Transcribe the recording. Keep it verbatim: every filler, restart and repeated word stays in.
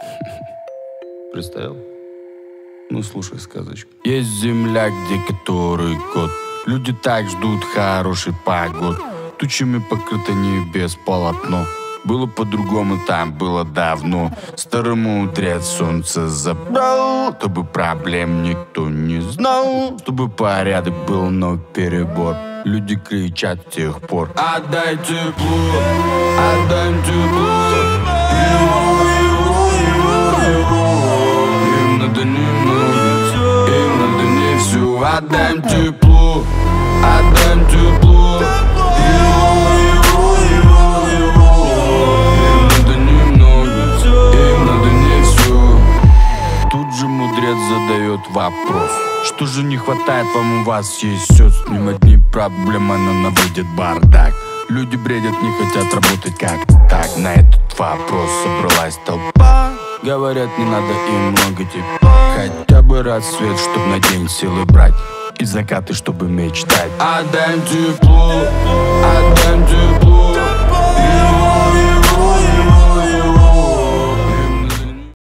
Представил? Ну, слушай сказочку. Есть земля, где который год люди так ждут хороший погод. Тучами покрыто небес полотно. Было по-другому, там было давно. Старый мудрец солнце забрал, чтобы проблем никто не знал, чтобы порядок был, но перебор. Люди кричат с тех пор: отдай тепло, отдай тепло. Им надо немного, им надо не все. Отдай тепло, отдай тепло. Задает вопрос: что же не хватает вам, у вас есть все. С ним одни проблемы, но наводит бардак. Люди бредят, не хотят работать как-то так. На этот вопрос собралась толпа. Говорят, не надо им много тепла, хотя бы рассвет, чтоб на день силы брать, и закаты, чтобы мечтать. Отдай тепло, отдай тепло.